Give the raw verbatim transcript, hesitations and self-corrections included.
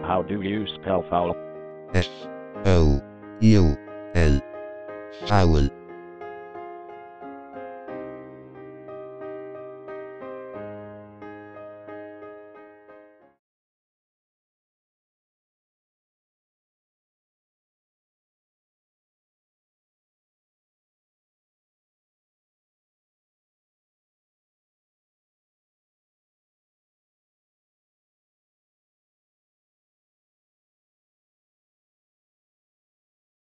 How do you spell foul? F O U L. Foul.